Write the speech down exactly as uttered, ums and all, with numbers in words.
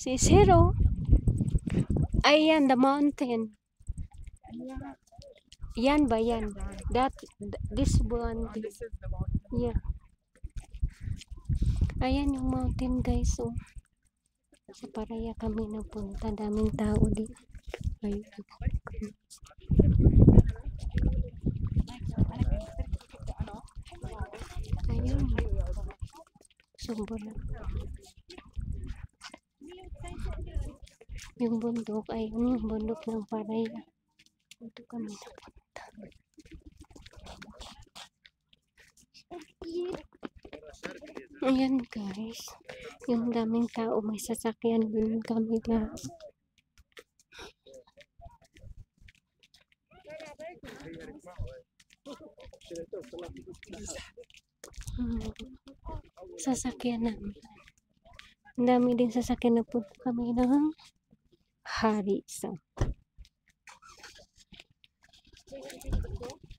Si Zero. Ayan, the mountain. Yan ba yan? That, this one. Yeah. Ayan yung mountain guys. So, sa Paraya kami napunta. Daming tao di. Ayun. Ayun. Sobrang. Yung bundok ay yung bundok ng Paraya. Ito kami napunta. Ayan guys. Yung daming tao may sasakyan dun kami lahat. Hmm. Sasakyan namin. Ang dami din sasakyan na punta kami ng Harrison.